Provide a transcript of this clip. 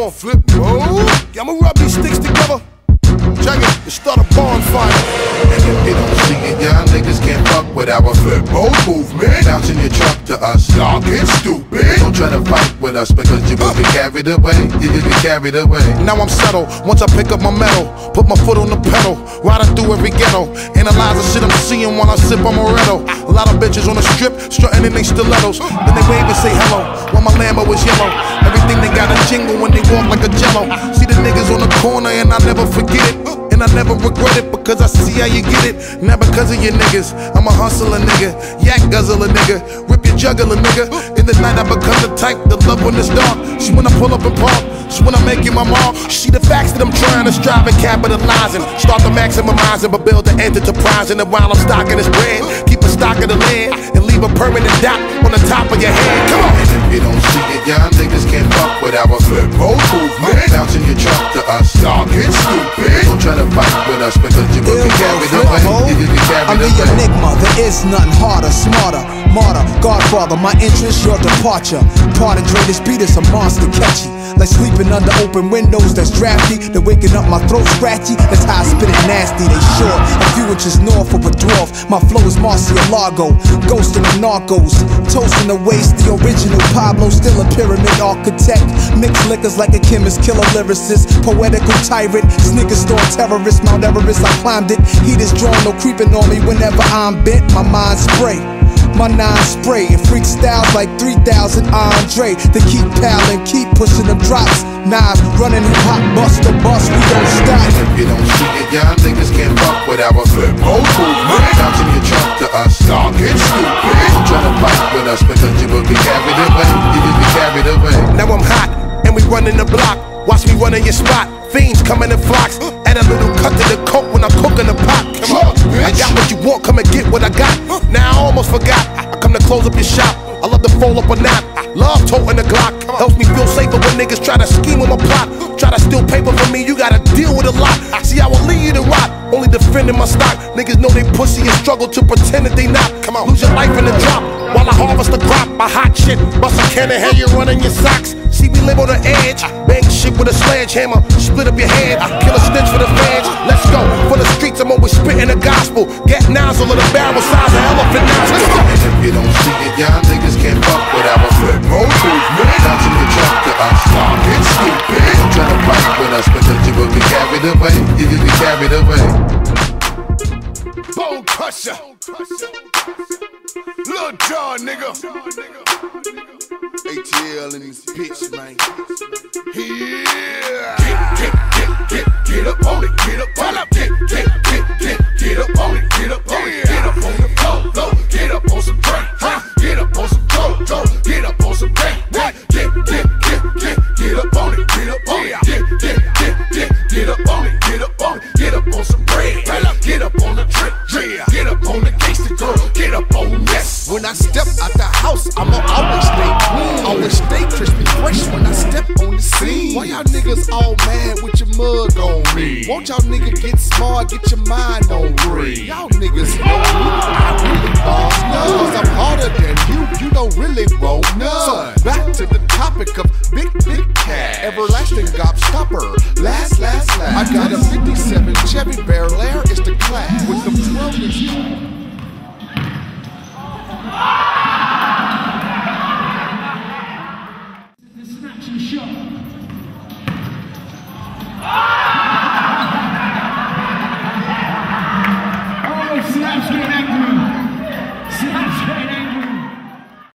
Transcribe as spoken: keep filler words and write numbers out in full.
on flip mode. Yeah, I'ma rub these sticks together. Check it, and start a bonfire. And if you don't see it, y'all niggas can't fuck with our flip mode movement. Bouncing your truck to us, y'all get stupid. Don't try to fight with us because you will get carried away. You will get carried away. Now I'm settled, once I pick up my metal, put my foot on the pedal, riding through every ghetto, analyze the shit I'm seeing while I sip on Moretto. A lot of bitches on the strip, strutting in they stilettos. Then they wave and say hello, while my Lambo is yellow. Everything they got a jingle when they walk like a jello. See the niggas on the corner and I never forget it. And I never regret it because I see how you get it. Not because of your niggas, I'm a hustler nigga, yak guzzler nigga, rip your juggler nigga. In the night I become the type to love when it's dark. So when I pull up and park, so when I make you my mark. See the facts that I'm trying to strive and capitalizing. Start to maximizing, but build the enterprise. And while I'm stocking this bread, keep a stock of the land and leave a permanent dot on the top of your head. Come on. And if you don't see it, y'all niggas can't fuck with our flip mode movement. Bouncing your truck to us, y'all get stupid. Don't try to fight with us because you will get carried away. You will get carried I'm the away. enigma, there is nothing harder, smarter, martyr, godfather, my interest, your departure. Pardon, Dre, this beat is a monster, catchy. Like sleeping under open windows that's drafty. They're waking up my throat scratchy. That's how I spit it nasty. They short, a few inches north of a dwarf. My flow is Marcialago, ghosting the narcos, toasting the waste. The original Pablo, still a pyramid architect. Mixed liquors like a chemist, killer lyricist, poetical tyrant, sneaker store terrorist. Mount Everest, I climbed it. Heat is drawn, no creeping on me whenever I'm bent. My mind spray. My nine spray and freak styles like three thousand Andre. They keep piling, keep pushing them drops. Knives running hip hop, bust the bus, we don't stop. And if you don't see it, y'all niggas can't fuck with our flip mode movement. Bouncing your truck to us, y'all get stupid. Don't try to fight with us because you will get carried away. You will get carried away. Now I'm hot and we running the block. Watch me run in your spot. Fiends coming in flocks. Add a little cut to the coke when I'm cooking the pot. Come on, I got what you want, come and get what I got. Now I almost forgot, I come to close up your shop. I love to fold up a nap. Love toting the Glock. Helps me feel safer when niggas try to scheme on my plot. Try to steal paper from me, you gotta deal with a lot. See, I will leave you to rot, only defending my stock. Niggas know they pussy and struggle to pretend that they not. Come on, lose your life in the drop while I harvest the crop. My hot shit, bust a can of hair, you running your socks. See, we live on the edge, bang shit with a sledgehammer, split up your head, kill a snitch for the fans. Let's go, for the streets I'm always spitting the gospel. Get nozzle of the barrel size of elephant nostrils. And if you don't see it, y'all niggas can't fuck with our flip mode movement. Bouncing your truck to us, y'all get stupid. Don't try to fight with us because you will get carried away. You will get carried away. Bone crusher, Lil John, nigga. A T L in this bitch, man. Yeah. Get, get, get, get, get up on it, get up on it. Get, get, get, get, get up on it, get up on it. Get up on the floor, floor. Get up on some drink, drink. Get up on some dope, dope. Get up on some drink, drink. Get, get, get, get, get up on it, get up on it. Get, get, get, get, get up on it, get up on it. Get up on some bread, get up on the drink, drink. Get up on the gangsta girl, get up on this. When I step out the house, I'ma always stay clean. Always stay crispy fresh when I step on the scene. Why y'all niggas all mad with your mug on me? Won't y'all niggas get smart, get your mind on green? Y'all niggas know me, I really boss none. Cause I'm harder than you, you don't really want none. So back to the topic of big, big cat. Everlasting gobstopper, last, last, last. I got a fifty-seven Chevy Bel Air, it's the class with them twelve inch. The snatch and shot.